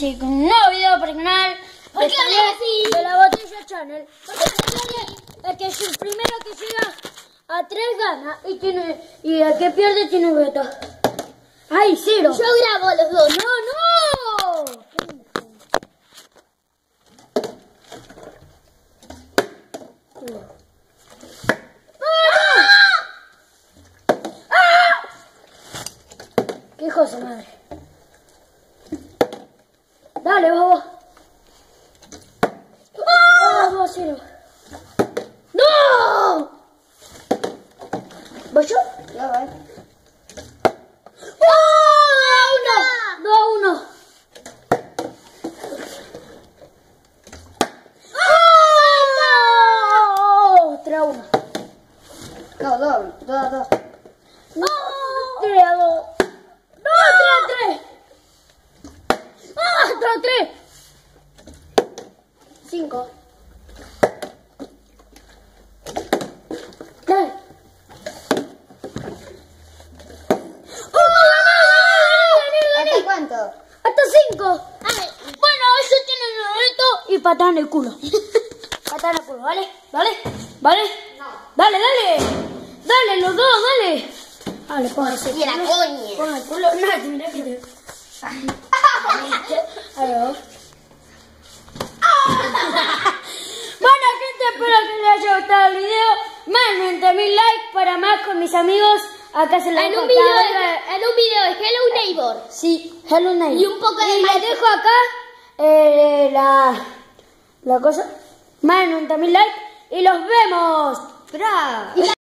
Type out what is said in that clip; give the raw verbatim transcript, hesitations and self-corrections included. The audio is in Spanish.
Sí, con un nuevo video para el canal. ¿Por qué hablas así? De la botella Channel. El que es el primero que llega a tres gana y tiene y el que pierde tiene un reto. ¡Ay, cero! Yo grabo los dos. ¡No, no! ¡Qué cosa, madre! Dale, bobo. ¡Ah! dos a cero. ¡No! ¿Voy yo? Ya va. dos a uno. tres a uno. No, dos, dos, dos. No. tres a dos. No, tres a tres. Ah, tres a tres. cinco. Dale. ¿Hasta cuánto? Hasta cinco. Bueno, ellos tienen el reto y patada en el culo. Patada en el culo, ¿vale? ¿Vale? ¿Vale? No. Dale, dale. Dale, los dos, dale. Dale, póngase. Y la coña. Pon el culo. No, mira que te... Aló. Bueno, gente, espero que les haya gustado el video. Manden mil likes para más con mis amigos. Acá se los En dejo un video acá. de, en un video de Hello Neighbor. Sí, Hello Neighbor. Y un poco de Y les Minecraft. dejo acá eh, la, la cosa. Manden mil likes y los vemos. Bra.